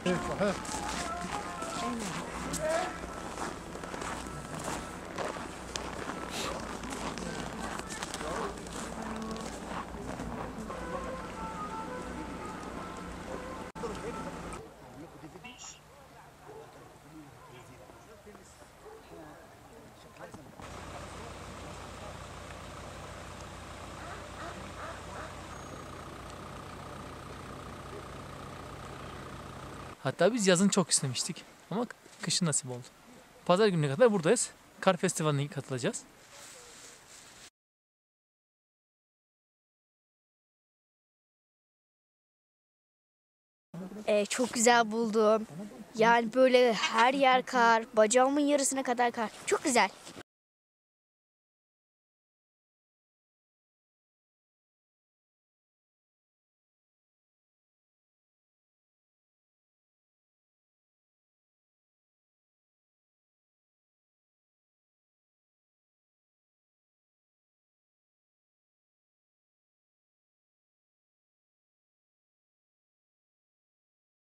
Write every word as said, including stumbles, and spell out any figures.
Hatta biz yazın çok istemiştik ama kışın nasip oldu. Pazar gününe kadar buradayız. Kar Festivali'ne katılacağız. Ee, çok güzel buldum. Yani böyle her yer kar, bacağımın yarısına kadar kar. Çok güzel.